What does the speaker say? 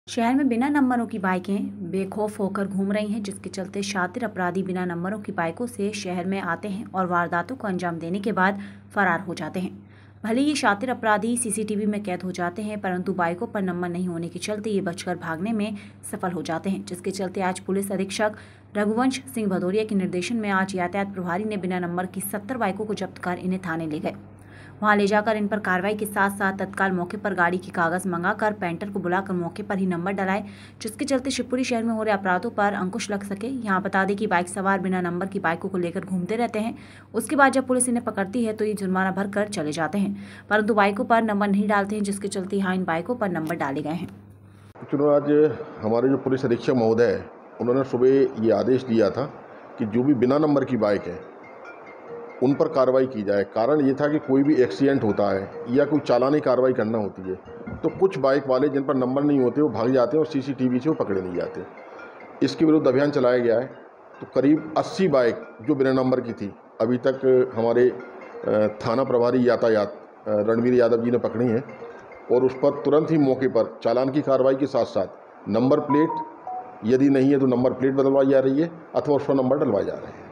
शहर में बिना नंबरों की बाइकें बेखौफ होकर घूम रही हैं, जिसके चलते शातिर अपराधी बिना नंबरों की बाइकों से शहर में आते हैं और वारदातों को अंजाम देने के बाद फरार हो जाते हैं। भले ये शातिर अपराधी सीसीटीवी में कैद हो जाते हैं, परंतु बाइकों पर नंबर नहीं होने के चलते ये बचकर भागने में सफल हो जाते हैं, जिसके चलते आज पुलिस अधीक्षक रघुवंश सिंह भदौरिया के निर्देशन में आज यातायात प्रभारी ने बिना नंबर की 70 बाइकों को जब्त कर इन्हें थाने ले गए। वहां ले जाकर इन पर कार्रवाई के साथ साथ तत्काल मौके पर गाड़ी के कागज मंगाकर पेंटर को बुलाकर मौके पर ही नंबर डलाए, जिसके चलते शिवपुरी शहर में हो रहे अपराधों पर अंकुश लग सके। यहां बता दें कि बाइक सवार बिना नंबर की बाइकों को लेकर घूमते रहते हैं। उसके बाद जब पुलिस इन्हें पकड़ती है तो ये जुर्माना भरकर चले जाते हैं, परंतु बाइकों पर नंबर नहीं डालते हैं, जिसके चलते यहाँ इन बाइकों पर नंबर डाले गए हैं। चलो, आज हमारे जो पुलिस अधीक्षक महोदय है, उन्होंने सुबह ये आदेश दिया था कि जो भी बिना नंबर की बाइक है उन पर कार्रवाई की जाए। कारण ये था कि कोई भी एक्सीडेंट होता है या कोई चालानी कार्रवाई करना होती है तो कुछ बाइक वाले जिन पर नंबर नहीं होते वो भाग जाते हैं और सीसीटीवी से वो पकड़े नहीं जाते। इसके विरुद्ध अभियान चलाया गया है। तो करीब 80 बाइक जो बिना नंबर की थी अभी तक हमारे थाना प्रभारी यातायात रणवीर यादव जी ने पकड़ी हैं और उस पर तुरंत ही मौके पर चालान की कार्रवाई के साथ साथ नंबर प्लेट, यदि नहीं है तो नंबर प्लेट बदलवाई जा रही है अथवा उस पर नंबर डलवाए जा रहे हैं।